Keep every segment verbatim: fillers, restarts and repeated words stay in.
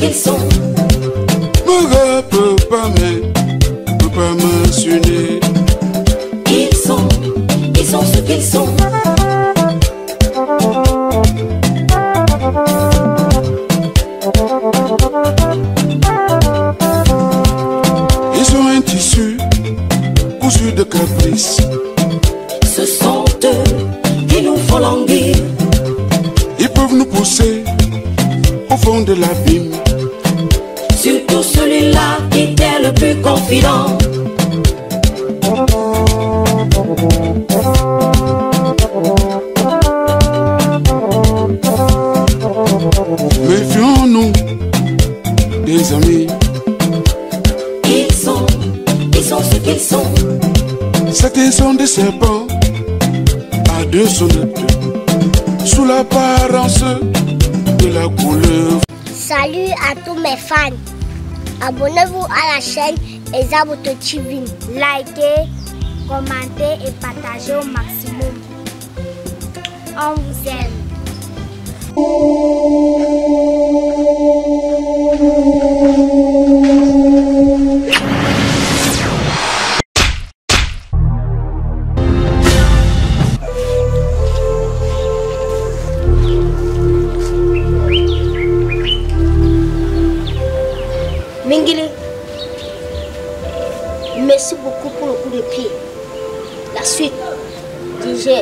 qu'ils sont. Ne peut pas me, peut pas mentionner. Ils sont, ils sont ce qu'ils sont. Ils ont un tissu cousu de caprice. Ce sont eux qui nous font languir. Ils peuvent nous pousser au fond de l'abîme. Surtout celui-là qui était le plus confident. Méfions-nous des amis. Ils sont, ils sont ce qu'ils sont. Certains sont des serpents à deux sonnettes, sous l'apparence de la couleur. Salut à tous mes fans. Abonnez-vous à la chaîne Ezaboto T V. Likez, commentez et partagez au maximum. On vous aime. Mingili, merci beaucoup pour le coup de pied. La suite, digère.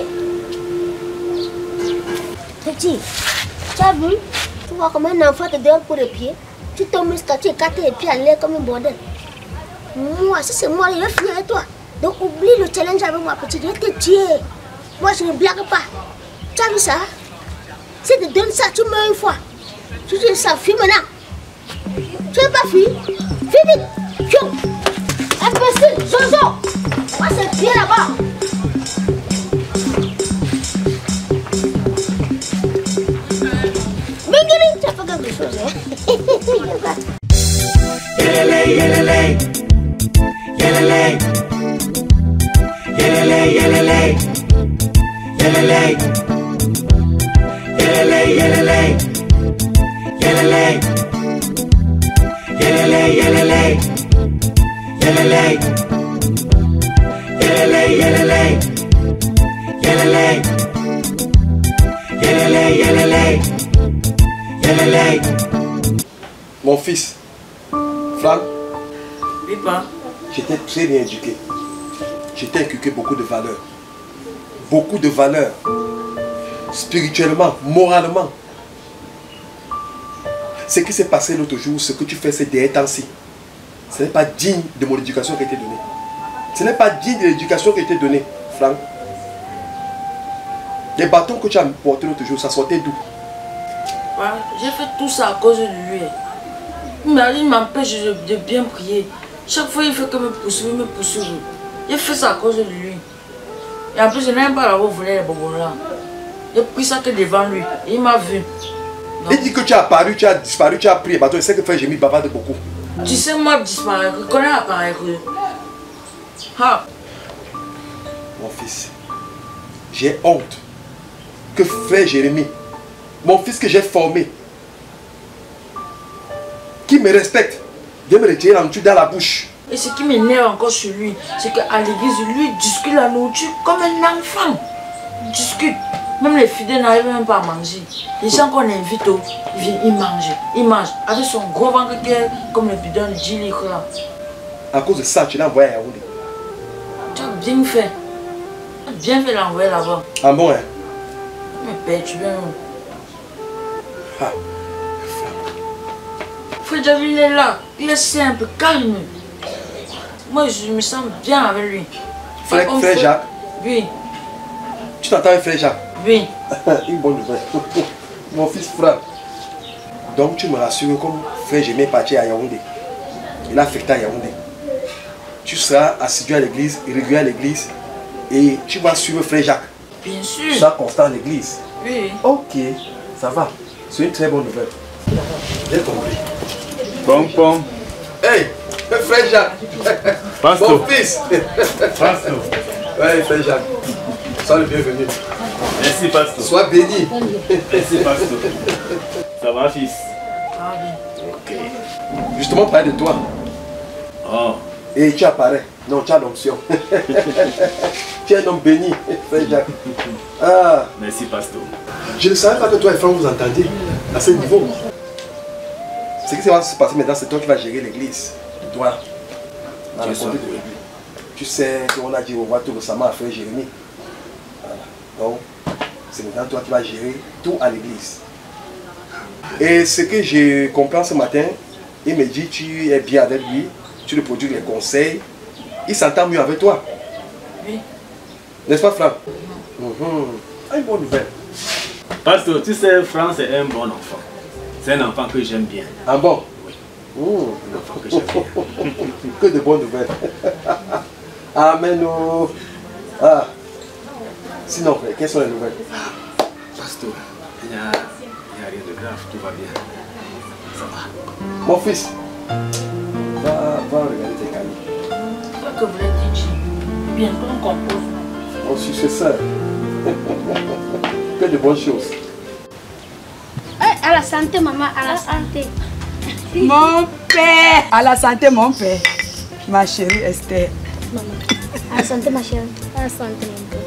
Petit, tu as vu? Tu vois comme un enfant te donne un coup de pied. Tu tombes une statue et quatre les pieds à l'air comme un bordel. Moi, si c'est moi, je vais finir avec toi. Donc oublie le challenge avec moi, petit. Je vais te tuer. Moi, je ne blague pas. Tu as vu ça? Si tu donnes ça, tu meurs une fois. Tu dis ça, fuis maintenant. Tu n'es pas fille? Fais vite! Fion! Imbécile! Jojo! Moi c'est bien là-bas! Mingili! Tu as fait quelque chose, hein? Yelele, yelele. Yelele. Yelele, yelele. Yelele. Yelele, yelele. Yelele. Yelele, yelele, yelele, yelele, yelele, yelele, yelele, yelele, yelele. Mon fils, Franck, Oui, pas. j'étais très bien éduqué. J'étais inculqué beaucoup de valeurs. Beaucoup de valeurs. Spirituellement, moralement. Ce qui s'est passé l'autre jour, ce que tu fais ces derniers temps-ci, ce n'est pas digne de mon éducation qui a été donnée. Ce n'est pas digne de l'éducation qui a été donnée, Franck. Les bâtons que tu as portés l'autre jour, ça sortait d'où? Ouais, j'ai fait tout ça à cause de lui. Mais il m'empêche de, de bien prier. Chaque fois, il fait que me poursuivre, me poursuivre. J'ai fait ça à cause de lui. Et en plus, je n'aime pas l'avoir volé les bonbons là. J'ai pris ça que devant lui. Et il m'a vu. Non. Il dit que tu as apparu, tu as disparu, tu as pris les bâtons. Il sait que frère Jémi bavarde beaucoup. Tu sais, moi, disparaître, je connais apparaître. Ah. Mon fils, j'ai honte que frère Jérémie, mon fils que j'ai formé, qui me respecte, vienne me retirer la nourriture dans la bouche. Et ce qui m'énerve encore sur lui, c'est qu'à l'église, lui, il discute la nourriture comme un enfant. Il discute. Même les fidèles n'arrivent même pas à manger. Les gens qu'on invite, ils viennent, ils mangent. Ils mangent avec son gros ventre qui est comme le bidon de dix litres là. À cause de ça, tu l'as envoyé à Yaoundé. Tu as bien fait. Tu as bien fait l'envoyer là-bas. Ah bon, hein? Mais père, tu viens. Ah. Frère David, il est là. Il est simple, calme. Moi, je me sens bien avec lui. Frère, frère Jacques? Oui. Tu t'entends avec frère Jacques? Oui. Une bonne nouvelle. Mon fils Franck. Donc tu me rassures comme frère Jérémie est parti à Yaoundé. Il a affecté à Yaoundé. Tu seras assidu à l'église, régulier à l'église. Et tu vas suivre frère Jacques. Bien sûr. Tu seras constant à l'église. Oui. Ok, ça va. C'est une très bonne nouvelle. J'ai compris. Pom pom. Hey, frère Jacques. Pasto. Mon fils. Pasto. Ouais, frère Jacques. Sois le bienvenu. Merci, Pasto. Sois béni. Merci, Pasto. Ça va, fils? Ah oui. Ok. Justement, parler de toi. Oh. Et tu apparais. Non, tu as l'onction. Tu es un homme béni, Frère Jacques. Ah. Merci, pasteur. Je ne savais pas que toi et Franck vous entendiez à ce niveau. Ce qui va se passer maintenant, c'est toi qui vas gérer l'église. Toi, dans la conduite de l'église. Tu sais qu'on a dit au revoir tout récemment à Frère Jérémie. Voilà. Donc, c'est maintenant toi qui vas gérer tout à l'église. Et ce que je comprends ce matin, il me dit tu es bien avec lui, tu lui produis les conseils, il s'entend mieux avec toi. Oui. N'est-ce pas, Franck? Mm-hmm. Ah, une bonne nouvelle. Pasteur, tu sais, Franck c'est un bon enfant. C'est un enfant que j'aime bien. Ah bon? Oui. Mmh. Un enfant que j'aime bien. Que de bonnes nouvelles. Amen. Oh. Ah. Sinon, frère, quelles sont les nouvelles? Pasteur, il n'y a, a rien de grave, tout va bien. Ça va. Mon fils, va, va regarder tes cahiers. C'est ça que voulait dire Jim. Bientôt on compose. Mon successeur. Que de bonnes choses. À la santé, maman, à la santé. Mon père. À la santé, mon père. Ma chérie Esther. Maman. À la santé, ma chérie. À la santé, mon père.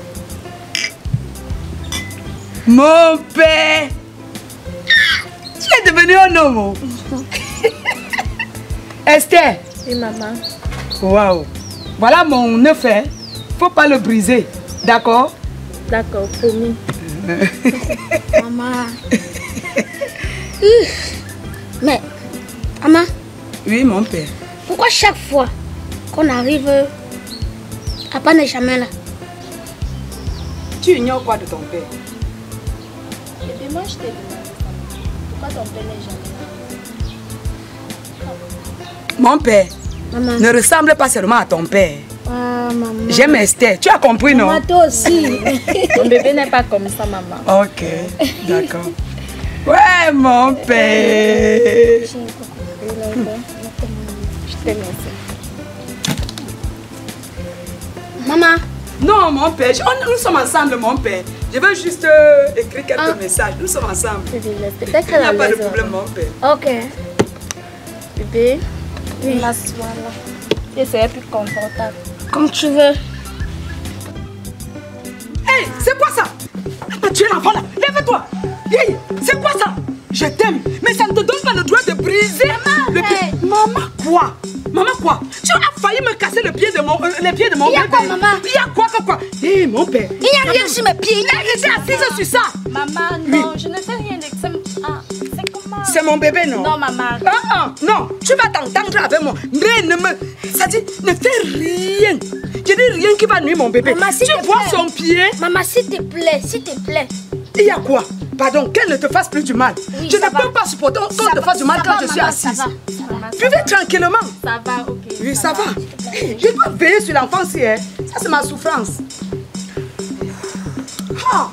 Mon père. Tu es devenu un homme. Esther. Oui, maman. Waouh. Voilà mon neuf. Faut pas le briser. D'accord? D'accord, promis. Maman. Mais, maman. Oui, mon père. Pourquoi chaque fois qu'on arrive, papa n'est jamais là? Tu ignores quoi de ton père? Et demain, je te demande. Pourquoi ton père n'est jamais là? Mon père Maman. ne ressemble pas seulement à ton père. Ah, maman. J'aime Esther. Tu as compris, non? Maman, toi aussi. Mon bébé n'est pas comme ça, maman. Ok, d'accord. Ouais, mon père. Je t'aime aussi. Maman. Non, mon père. Je- on- nous sommes ensemble, mon père. Je veux juste euh, écrire quelques Ah. messages. Nous sommes ensemble. Peut-être Il n'y a pas de problème, mon père. Ok. Bébé, oui. M'assois là. Et c'est plus confortable. Comme tu veux. Hey, c'est quoi ça? Ah, tu es l'enfant là. Lève-toi. Hey, c'est quoi ça? Je t'aime. Mais ça ne te donne pas le droit de briser le pied. hey. Maman, quoi? Maman, quoi? Tu as failli me casser le pied de mon, euh, les pieds de mon Il y a bébé. quoi, maman? Il y a quoi, quoi, quoi? Hé, mon père. Il n'y a rien sur mes pieds. Il n'y a rien. J'étais assise sur ça. Maman, non, je ne sais rien de ça. Ah, c'est comment? C'est mon bébé, non? Non, maman. Ah, ah, non, tu vas t'entendre avec moi. Mais ne me. Ça dit, ne fais rien. Je dis rien qui va nuire mon bébé. Maman, s'il tu te vois plaît. son pied? Maman, s'il te plaît, s'il te plaît. Il y a quoi? Pardon, qu'elle ne te fasse plus du mal. Oui, je ça ne va. peux pas supporter qu'on Ça te va, fasse du mal ça quand va, je suis maman, assise. ça va, ça va. Vivez tranquillement. Ça va, ok. Oui, ça va. Je dois veiller sur l'enfant si, hein. Ça, c'est ma souffrance. Ah.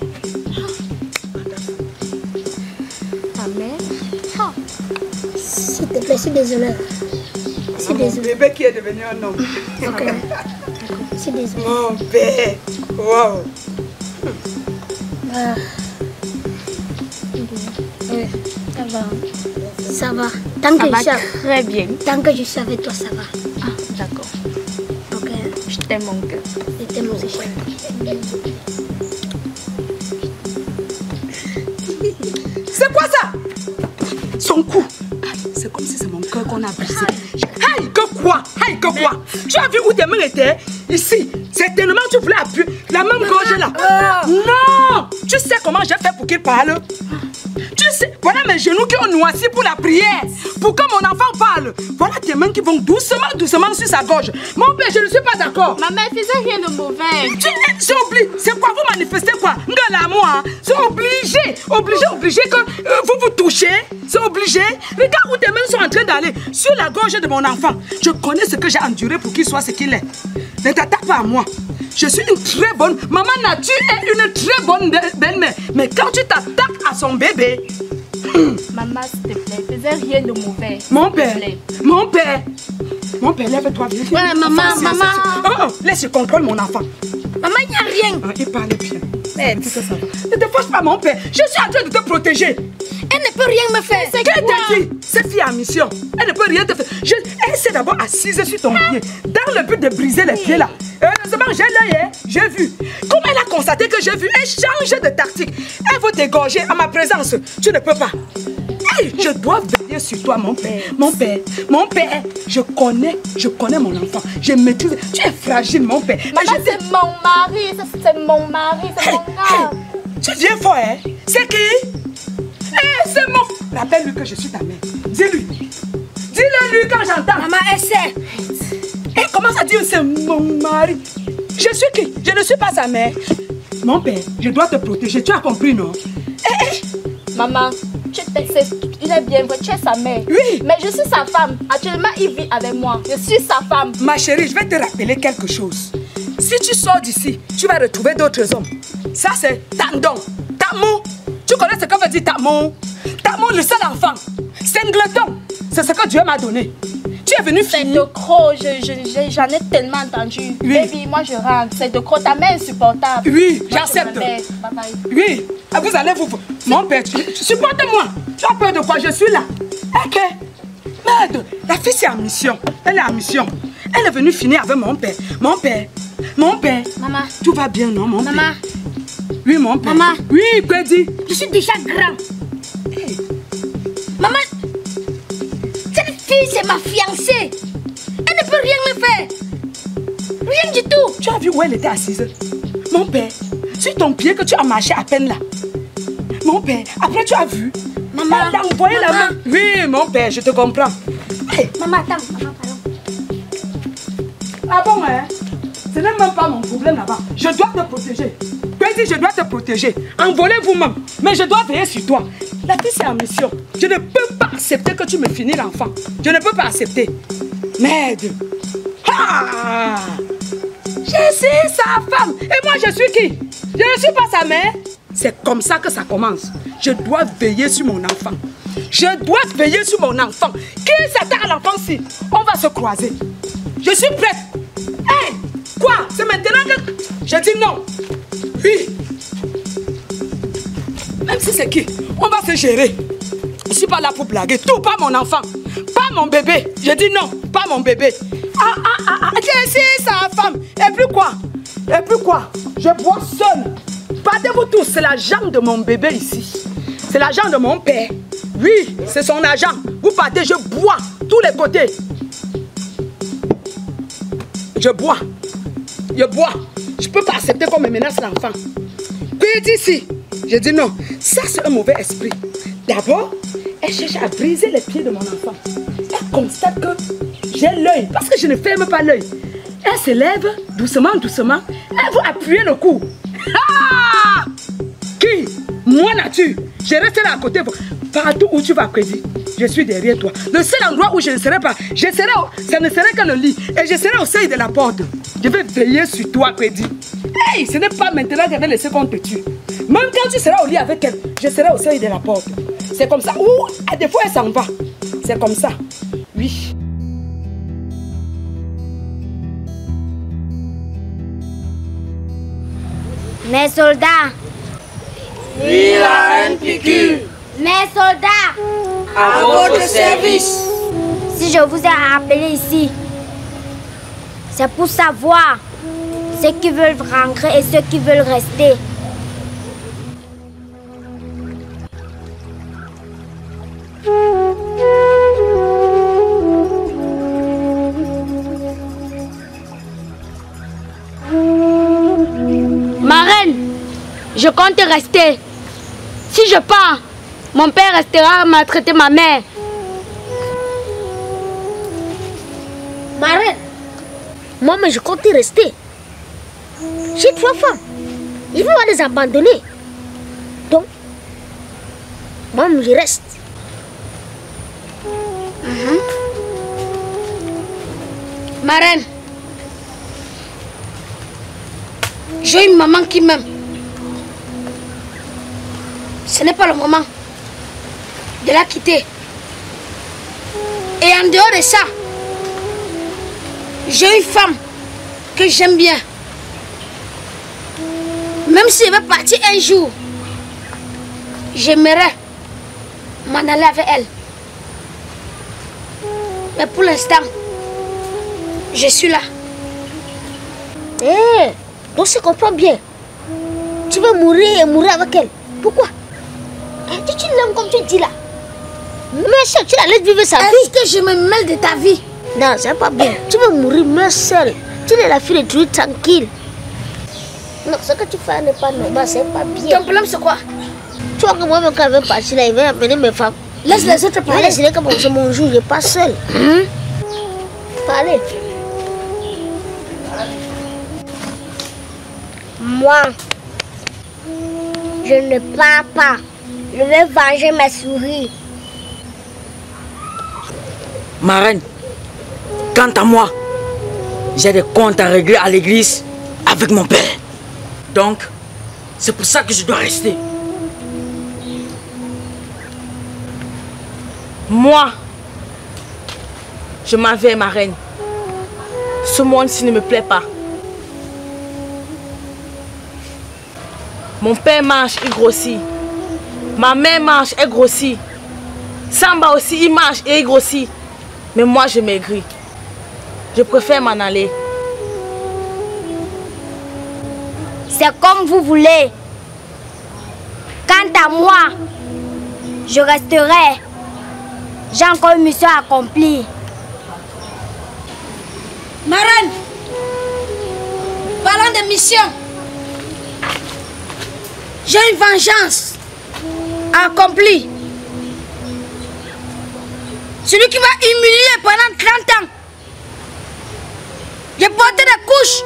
Amen. Ah. S'il te plaît, je suis désolée. Je suis Mon désolée. bébé qui est devenu un homme. Ok. Je suis désolée. Mon père. Wow. Ah. Ouais. Ça va. Ça va. Tant Ça que, va je suis, très bien. tant que je suis avec toi, ça va. Ah, d'accord. Ok. Je t'aime, mon cœur. Je t'aime aussi, chérie. C'est quoi ça? Son cou. C'est comme si c'est mon cœur qu'on a brisé. Aïe, que quoi? Aïe, que quoi? Tu as vu où tes mains étaient? Ici. Certainement, tu voulais appuyer la même gorge là. Non! Tu sais comment j'ai fait pour qu'il parle? Tu sais, voilà mes genoux qui ont noirci pour la prière. Pour que mon enfant parle. Voilà tes mains qui vont doucement, doucement sur sa gorge. Mon père, je ne suis pas d'accord. Maman, elle faisait rien de mauvais. Tu c'est obligé. C'est quoi? Vous manifestez quoi? Ngala moi. C'est obligé. Obligé, obligé que euh, vous vous touchez. C'est obligé. Regarde où tes mains sont en train d'aller. Sur la gorge de mon enfant. Je connais ce que j'ai enduré pour qu'il soit ce qu'il est. Ne t'attaque pas à moi. Je suis une très bonne... Maman nature est une très bonne belle-mère. Mais quand tu t'attaques à son bébé... Maman, s'il te plaît, faisait rien de mauvais. Mon s'il te père, plaît. mon père, mon père, lève-toi. viens. Ouais, maman, Enfin, c'est- maman. c'est- Oh, oh, laisse, je contrôle mon enfant. Maman, il n'y a rien. Ah, il parle bien. Mais tu sais ça va. Ne te fâche pas, mon père. Je suis en train de te protéger. Et Elle ne peut rien me faire. Qu'est-ce que t'a dit? Cette fille a mission. Elle ne peut rien te faire. Je... Elle s'est d'abord assise sur ton pied. Dans le but de briser les pieds là. Heureusement, j'ai l'œil, hein? J'ai vu. Comme elle a constaté que j'ai vu, elle change de tactique. Elle veut t'égorger à ma présence. Tu ne peux pas. Hey, je dois veiller sur toi, mon père. Mon père, mon père. Je connais, je connais mon enfant. Je maîtrise. Tu es fragile, mon père. Maman, c'est mon mari. C'est mon mari. C'est hey, mon gars. Hey, tu viens fort, hein? C'est qui? Hey, c'est mon... Rappelle-lui que je suis ta mère. Dis-lui. Dis-le lui quand j'entends. Maman, elle sait. Et commence à dire c'est mon mari. Je suis qui? Je ne suis pas sa mère. Mon père, je dois te protéger. Tu as compris, non? Eh, eh. Maman, tu sais, il est bien vrai, tu es sa mère. Oui. Mais je suis sa femme. Actuellement, il vit avec moi. Je suis sa femme. Ma chérie, je vais te rappeler quelque chose. Si tu sors d'ici, tu vas retrouver d'autres hommes. Ça, c'est Tandon. Tamon. Tu connais ce que veut dire Tamon? Tamon, le seul enfant. Singleton. C'est ce que Dieu m'a donné. Tu es venu C'est de gros, j'en je, je, j'en ai tellement entendu. Oui. Baby, moi je rentre. C'est de gros, ta mère est insupportable. Oui, j'accepte. Oui, vous allez vous... Mon père, supporte-moi. Tu as peur de quoi? Je suis là. Ok. Merde, la fille c'est en mission. Elle est en mission. Elle est venue finir avec mon père. Mon père, mon père. Maman. Tout va bien, non, mon Maman. père? Oui, mon père. Maman. Oui, Kwedi. Je suis déjà grand. Hey. Maman, cette fille c'est ma fiancée. Elle ne peut rien me faire. Rien du tout. Tu as vu où elle était assise? Mon père, sur ton pied que tu as marché à peine là. Mon père, après tu as vu? Maman. Elle t'a envoyé la main. Oui, mon père, je te comprends. Hey. Maman, attends. Maman, pardon. Ah bon, hein? Ce n'est même pas mon problème là-bas. Je dois te protéger. Kwedi, je dois te protéger. Envolez vous-même. Mais je dois veiller sur toi. La fille, c'est en mission. Je ne peux pas accepter que tu me finisses l'enfant. Je ne peux pas accepter. Merde. Ah! Je suis sa femme. Et moi, je suis qui? Je ne suis pas sa mère. C'est comme ça que ça commence. Je dois veiller sur mon enfant. Je dois veiller sur mon enfant. Qui s'attaque à l'enfant-ci? On va se croiser. Je suis prête. Hé! Hey, quoi? C'est maintenant que... Je dis non. Oui. Même si c'est qui? On va se gérer. Je ne suis pas là pour blaguer. Tout, pas mon enfant. Pas mon bébé. Je dis non. Pas mon bébé. Ah, ah, ah, ah. Je suis sa femme. Et puis quoi? Et puis quoi? Je bois seul. Partez-vous tous. C'est la jambe de mon bébé ici. C'est la jambe de mon père. Oui, c'est son agent. Vous partez, je bois. Tous les côtés. Je bois. Je bois. Je ne peux pas accepter qu'on me menace l'enfant. Puis d'ici, je dis non. Ça, c'est un mauvais esprit. D'abord, elle cherche à briser les pieds de mon enfant. Elle constate que j'ai l'œil. Parce que je ne ferme pas l'œil. Elle se lève doucement, doucement. Elle va appuyer le cou. Ah! Qui? Moi, nature. Je reste là à côté. Partout où tu vas, Kwedi, je suis derrière toi. Le seul endroit où je ne serai pas, je serai au, ça ne serait que le lit. Et je serai au seuil de la porte. Je vais veiller sur toi, Kwedi. Hey, ce n'est pas maintenant que je vais laisser qu'on te tue. Même quand tu seras au lit avec elle, je serai au seuil de la porte. C'est comme ça. Ou à des fois, elle s'en va. C'est comme ça. Oui. Mes soldats. Oui, la N P Q. Mes soldats. À votre service. Si je vous ai appelé ici, c'est pour savoir ceux qui veulent rentrer et ceux qui veulent rester. Marraine, je compte rester. Si je pars, mon père restera à maltraiter ma mère. Marraine, moi, mais je compte rester. J'ai trois femmes. Je ne vais pas les abandonner. Donc, moi, je reste. Uh-huh. Marraine, j'ai une maman qui m'aime. Ce n'est pas le moment de la quitter. Et en dehors de ça, j'ai une femme que j'aime bien. Même si elle va partir un jour, j'aimerais m'en aller avec elle. Mais pour l'instant, je suis là. Eh, hey, donc je comprends bien. Tu veux mourir et mourir avec elle. Pourquoi? Tu, tu l'aimes comme tu dis là. Mais seul, tu la laisses vivre sa vie. Est-ce que je me mêle de ta vie? Non, c'est pas bien. Tu veux mourir, mais seul. Tu es la fille de Dieu tranquille. Non, ce que tu fais n'est pas normal, c'est pas bien. Ton problème, c'est quoi? Tu vois que moi, quand je vais partir là, il va amener mes femmes. Laisse les autres parler. Laisse-les comme c'est mon jour, je n'ai pas seul. Hum? Parlez. Moi, je ne pars pas. Je vais venger mes souris. Ma reine, quant à moi, j'ai des comptes à régler à l'église avec mon père. Donc, c'est pour ça que je dois rester. Moi, je m'en vais, ma reine. Ce monde-ci ne me plaît pas. Mon père mange, il grossit. Ma mère mange, elle grossit. Samba aussi, il mange et il grossit. Mais moi, je maigris. Je préfère m'en aller. C'est comme vous voulez. Quant à moi, je resterai. J'ai encore une mission à accomplir. Ma reine, parlons de mission. J'ai une vengeance à accomplir. Celui qui m'a humilié pendant trente ans. J'ai porté des couches.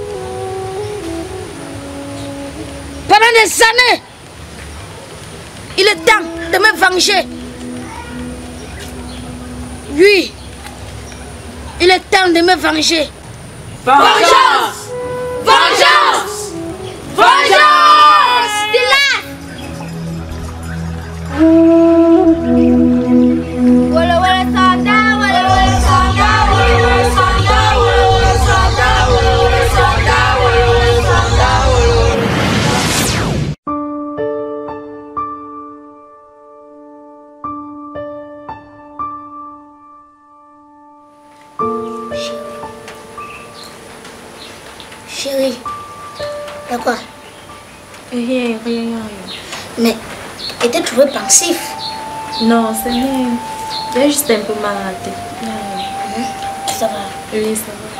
Pendant des années. Il est temps de me venger. Oui. Il est temps de me venger. Vengeance! Vengeance! Vengeance! Silence! Wala wala sanda, wala wala sanda, wala wala sanda, wala wala sanda, wala wala sanda, wala wala sanda, wala wala. Chérie, y'a quoi? Rien, rien, rien. Mais, était trouvé pensif? Non, c'est rien. J'ai juste un peu mal à la tête. Mmh. Ça va? Oui, ça va.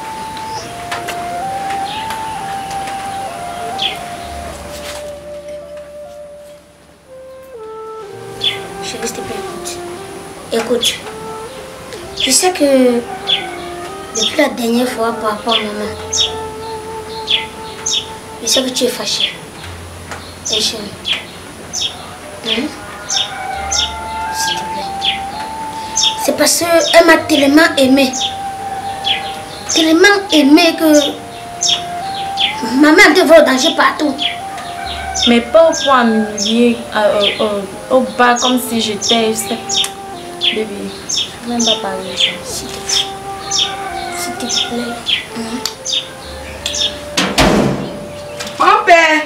Chérie, s'il te plaît, écoute. Écoute. Tu sais que depuis la dernière fois par rapport à maman, je sais que tu es fâchée. Et chérie. Mmh. S'il te plaît. C'est parce qu'elle m'a tellement aimé. Tellement aimé que maman a devant le danger partout. Mais pas au point m'humilier euh, euh, au bas comme si j'étais. Bébé, je ne vais même pas parler de ça. S'il te plaît. S'il te plaît. Mmh. Mon père!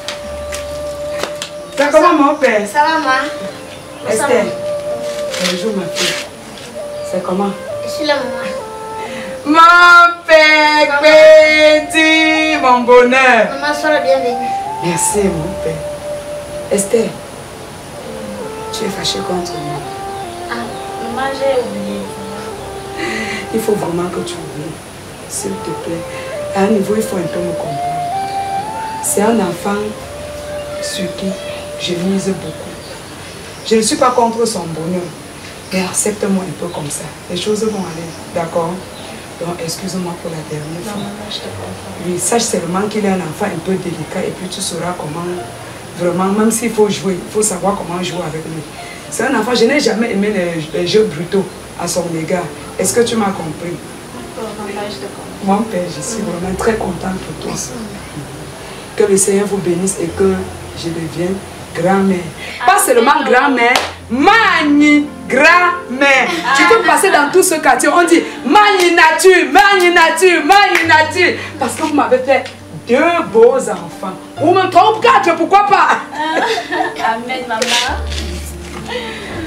Ça comment mon père? Ça va, maman? Esther. Bonjour ma fille. C'est comment? Je suis là, maman. Mon père, petit, mon bonheur. Maman, sois la bienvenue. Merci mon père. Esther, tu es fâchée contre moi. Ah, maman, j'ai oublié. Il faut vraiment que tu oublies. S'il te plaît. À un niveau, il faut un peu me comprendre. C'est un enfant sur qui je mise beaucoup. Je ne suis pas contre son bonheur, mais accepte-moi un peu comme ça. Les choses vont aller, d'accord? Donc, excuse-moi pour la dernière fois. Non, maman, je te comprends. Oui, sache seulement qu'il est un enfant un peu délicat et puis tu sauras comment, vraiment, même s'il faut jouer, il faut savoir comment jouer avec lui. C'est un enfant, je n'ai jamais aimé les, les jeux brutaux à son égard. Est-ce que tu m'as compris? Oh, maman, je te comprends. Mon père, je suis vraiment très contente pour toi. Que le Seigneur vous bénisse et que je devienne grand-mère. Pas seulement grand-mère, mani grand-mère. Tu peux passer dans tout ce quartier, on dit mani nature, mani nature, mani nature. Parce que vous m'avez fait deux beaux enfants. Ou même trois ou quatre, pourquoi pas? Amen, maman.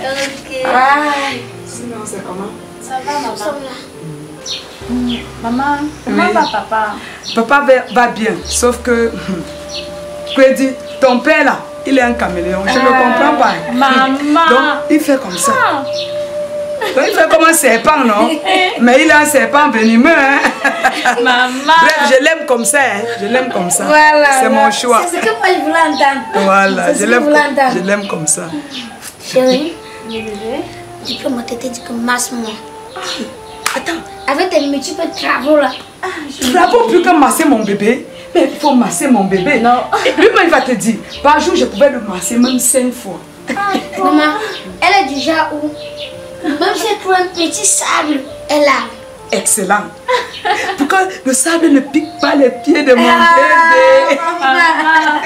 Ok. Aïe. Sinon, c'est comment? Ça va, maman? Nous sommes là. Mmh. Maman, comment Oui. va papa? Papa va, va bien, sauf que... Crédit, ton père là, il est un caméléon. Je ne le comprends pas. Maman. Donc, il fait comme ça. Ah. Donc, il fait comme un serpent, non? Mais il est un serpent venimeux, hein? Maman. Bref, je l'aime comme ça, hein? Je l'aime comme ça. Voilà. C'est mon choix. C'est ce que moi je voulais entendre. Voilà, C'est je ce que l'aime je voulais comme, entendre. je l'aime comme ça. Chérie, Le bébé. tu peux m'entêter, tu peux masse-moi. Attends, Avec tes multiples travaux là. tu n'as pas plus que masser mon bébé. Mais il faut masser mon bébé. Non. Et lui-même, il va te dire, par jour, je pouvais le masser même cinq fois. Maman, elle est du genre où, même si elle trouve un petit sable, elle a. Excellent. Pour que le sable ne pique pas les pieds de mon Ah, bébé. maman.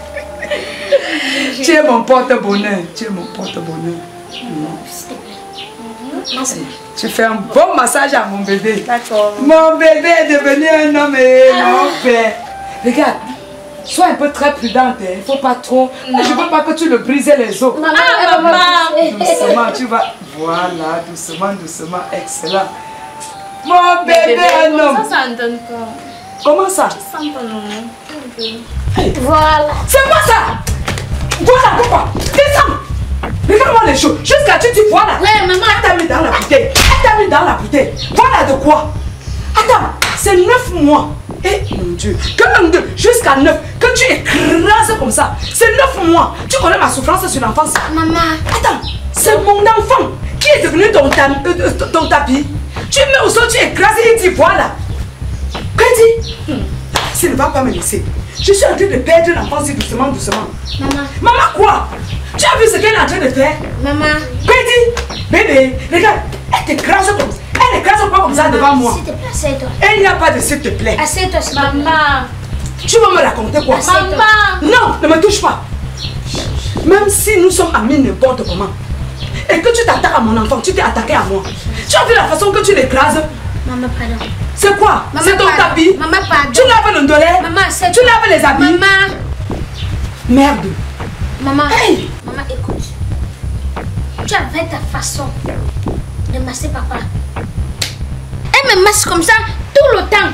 Tu es mon porte-bonheur. Tu es mon porte-bonheur. S'il te plaît. Masse-moi. Tu fais un bon massage à mon bébé. D'accord. Mon bébé est devenu un homme et mon père. Regarde, sois un peu très prudente. Il ne faut pas trop. Je ne veux pas que tu le brises les os. Maman, Ah, elle va maman. me pousser. Doucement, tu vas. Voilà, doucement, doucement. Excellent. Mon bébé, un homme. Ça, ça ne donne pas. Comment ça? Sans ton nom. Voilà. C'est moi ça. Voilà pourquoi. Descends. Regarde-moi les choses. Jusqu'à tu dis voilà. Ouais, maman. Elle t'a mis dans la bouteille. Elle t'a mis dans la bouteille. Voilà de quoi. Attends, c'est neuf mois. Eh mon Dieu, que même deux, jusqu'à neuf, que tu écrases comme ça. C'est neuf mois. Tu connais ma souffrance sur l'enfance. Maman. Attends, c'est mon enfant qui est devenu ton, ta- euh, euh, ton tapis. Tu mets au sol, tu écrases et il dit voilà. Qu'est-ce dit? S'il ne va pas me laisser. Je suis en train de perdre l'enfant si doucement, doucement. Maman. Maman quoi? Tu as vu ce qu'elle est en train de faire? Maman. Qu'est-ce dit? Bébé, regarde, elle t'écrase comme ça. Elle écrase pas comme ça devant moi. S'il te plaît, assieds-toi. Il n'y a pas de s'il te plaît. Assieds-toi, s'il te plaît. Maman. Tu vas me raconter quoi? Assieds-toi. Maman. Non, ne me touche pas. Même si nous sommes amis n'importe comment. Et que tu t'attaques à mon enfant, tu t'es attaqué à moi. Tu as vu la façon que tu l'écrases? Maman, pardon. C'est quoi? Maman, C'est ton pardon. tapis? Maman, pardon. Tu laves le dollar? Maman, c'est Tu laves les habits? Maman. Merde. Maman. Hey. Maman, écoute. Tu avais ta façon de masser papa. Elle me masse comme ça tout le temps.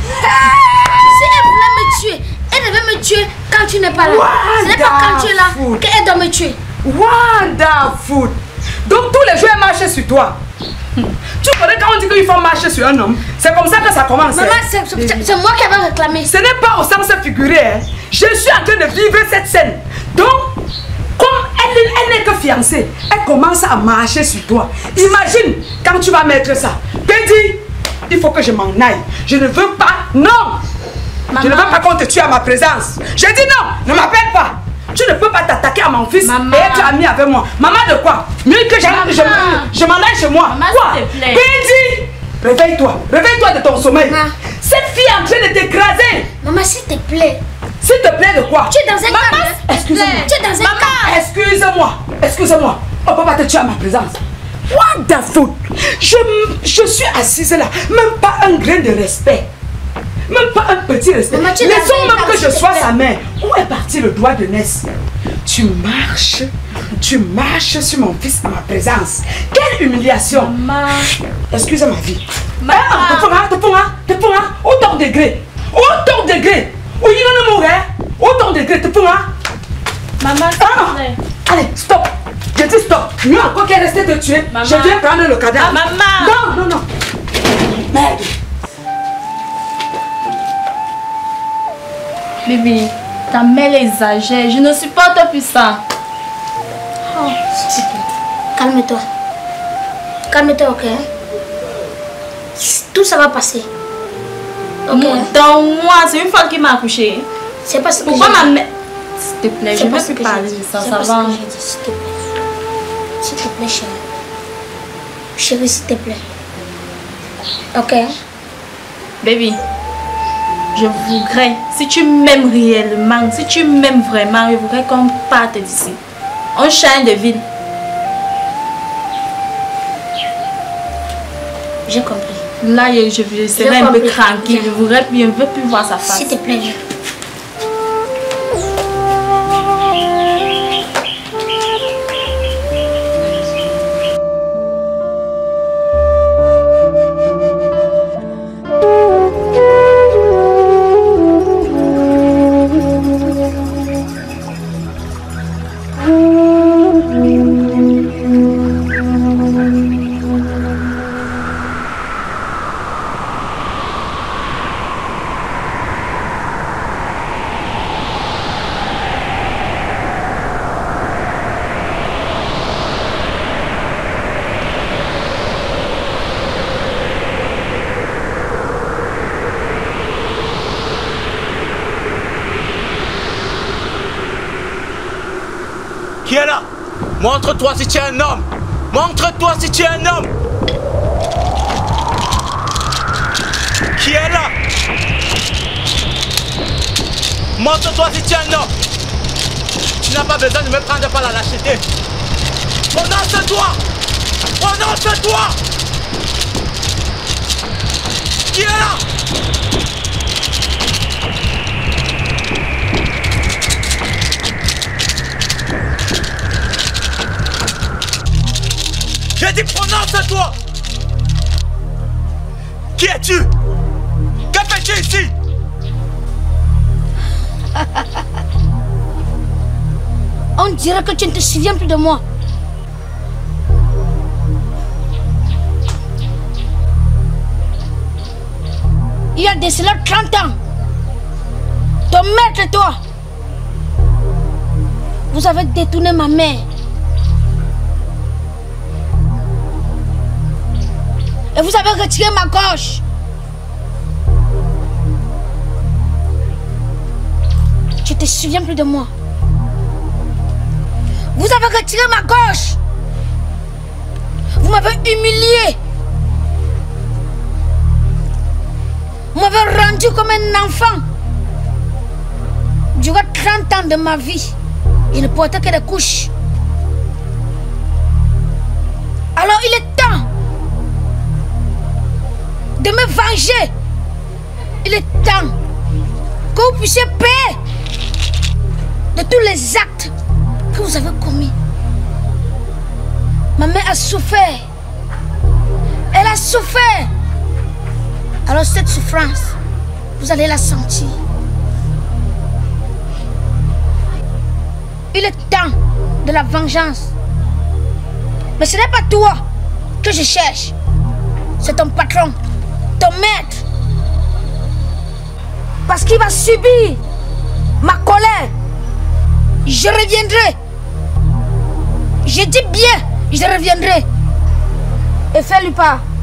Si elle voulait me tuer, elle devait me tuer quand tu n'es pas là. Ce n'est pas quand tu es là Wonderful. qu'elle doit me tuer. Wonderful. Donc tous les jours elle marche sur toi. Tu connais quand on dit qu'il faut marcher sur un homme? C'est comme ça que ça commence. Maman, hein. c'est c'est- c'est moi qui avais réclamé. Ce n'est pas au sens figuré. Hein. Je suis en train de vivre cette scène. Donc, comme elle, elle n'est que fiancée, elle commence à marcher sur toi. Imagine quand tu vas mettre ça. Pédi, il faut que je m'en aille. Je ne veux pas. Non. Maman. Je ne veux pas qu'on te tue à ma présence. Je dis non, ne m'appelle pas. Tu ne peux pas t'attaquer à mon fils Maman. et être ami avec moi. Maman de quoi? Mieux que je, je, je m'en aille chez moi. Maman, Quoi? s'il te plaît. Pédi, réveille-toi. Réveille-toi de ton sommeil. Maman. Cette fille est en train de t'écraser. Maman, s'il te plaît. S'il te plaît de quoi? Tu es dans un Maman, cadre. excuse-moi. Tu es dans un cadre. Excuse-moi. Excuse-moi. On peut pas te tuer à ma présence. What the fuck? Je, je suis assise là. Même pas un grain de respect. Même pas un petit respect. Maman, tu es Laissons dans un même cadre, que je s'il te sois plaît. sa mère. Où est parti le doigt de Ness? Tu marches. Tu marches sur mon fils à ma présence. Quelle humiliation. Maman. Excuse ma vie. Maman. Ah, te prends, te prends, te prends, autant degré. Autant degré. Où il va mourir? Autant degré, te prends. Maman, s'il Ah. te plaît. Allez, stop. Je dis stop. Mieux encore qu'elle restait te tuer. Maman. Je viens prendre le cadavre. Ah, maman. Non, non, non. Merde. Bébé, ta mère exagère. Je ne supporte plus ça. Oh, s'il te plaît. Calme-toi. Calme-toi, ok? Tout ça va passer. Ok? Dans moi, c'est une fois qu'il m'a accouché. C'est pas ce que Pourquoi j'ai ma dit. mère... S'il te plaît, je C'est ne pas veux ce plus que parler j'ai de dit. ça. C'est Ça pas ce va. que j'ai dit, s'il te plaît. S'il te plaît, chérie. Chérie, s'il te plaît. Ok? Baby, je voudrais, si tu m'aimes réellement, si tu m'aimes vraiment, je voudrais qu'on parte d'ici. On change de ville. J'ai compris. Là, je, je, je serai un peu compris. tranquille. Je voudrais, je ne veux plus voir sa face. S'il te plaît, viens. Qui est là? Montre-toi si tu es un homme. Montre-toi si tu es un homme. Qui est là? Montre-toi si tu es un homme. Tu n'as pas besoin de me prendre par la lâcheté. Prononce-toi. Prononce-toi. Qui est là? J'ai dit prononce-toi. Qui es-tu? Que fais-tu ici? On dirait que tu ne te souviens plus de moi. Il y a de cela trente ans, ton maître et toi, vous avez détourné ma mère. Et vous avez retiré ma gorge. Tu ne te souviens plus de moi. Vous avez retiré ma gorge. Vous m'avez humilié. Vous m'avez rendu comme un enfant. Durant trente ans de ma vie, je ne portais que des couches. Alors il est temps de me venger. Il est temps que vous puissiez payer de tous les actes que vous avez commis. Ma mère a souffert. Elle a souffert. Alors cette souffrance, vous allez la sentir. Il est temps de la vengeance. Mais ce n'est pas toi que je cherche. C'est ton patron, ton maître. Parce qu'il va subir ma colère. Je reviendrai. Je dis bien, je reviendrai. Et fais-lui part